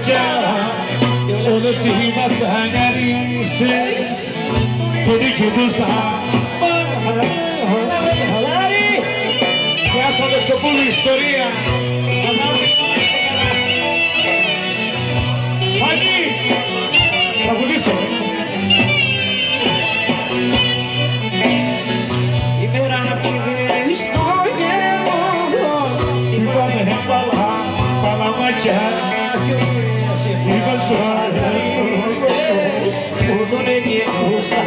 μάτια όλες οι μας αναρρήσεις και νικητούσα Γεια σας Αλεξοπούλου, ιστορία Άννη, θα βουλήσω Η μέρα πήγε στο γεύμα Είπαμε παλαμάκια Είπαν σου Αναρρήσεις που τον εγγενούσα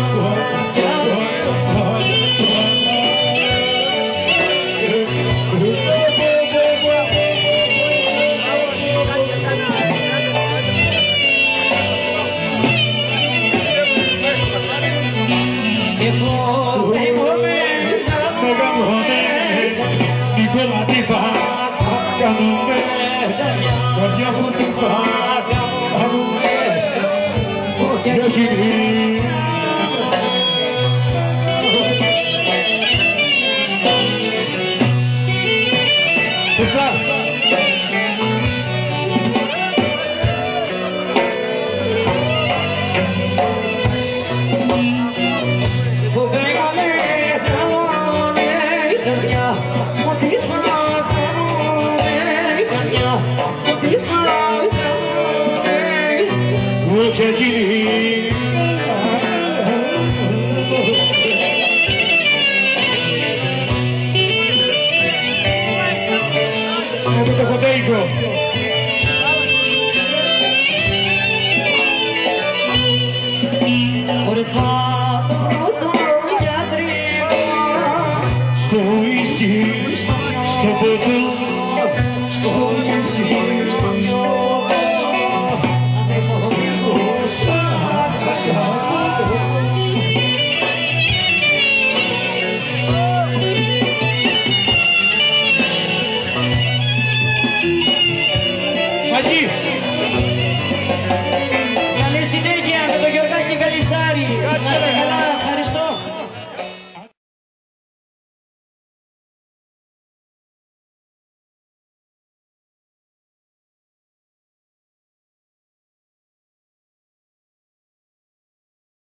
Νικόλα τι θα κάνουμε Καρδιά μου τι θα κάνουμε Για κοινή Χριστά και εκείνη με το κοντέικο Ορθά το πρώτο γιατρικό στο ίσκι, στο ποτό, στο ίσκι